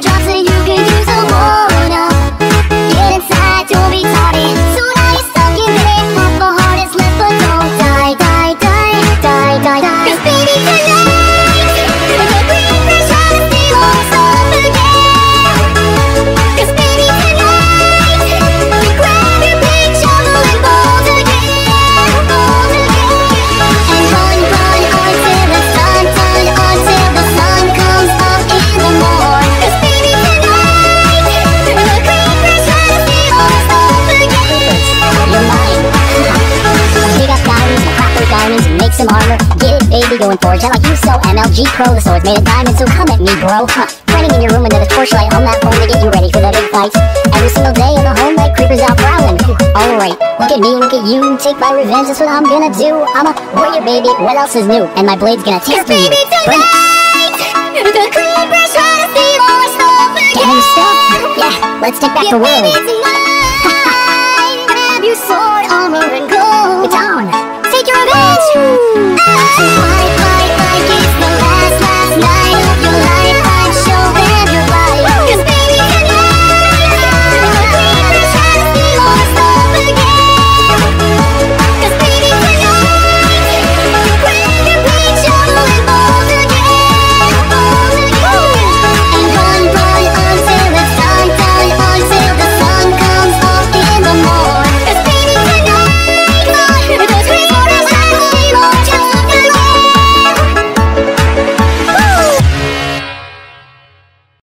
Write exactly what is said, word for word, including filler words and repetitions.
drops so you can use a water. Get inside, don't be tardy. So now you're stuck in it. Half a heart is left, but don't die, die, die, die, die, die. Cause baby tonight, the green fish trying to steal all the stuff again. Cause baby tonight, we grab your big shovel and bold again, bold again. And run, run until the sun, sun, until the sun comes up in the morning. Cause baby tonight, the green fish trying to steal all the stuff again. You're mine. Dig up diamonds, crack those diamonds, and make some armor. Get it, baby, going forge. I like you so M L G Pro. The sword's made of diamonds, so come at me, bro. Huh. Training in your room under the torchlight on that phone to get you ready for the big fight. Every single day in the home, like creepers out prowling. Alright, look at me, look at you. Take my revenge, that's what I'm gonna do. I'm a warrior, baby. What else is new? And my blade's gonna tear through you. Baby, tonight, the creepers trying to steal all our stuff again. Get any stuff? Yeah, let's take back the world. Baby, tonight, grab your sword, armor, and go. It's on. Take your revenge.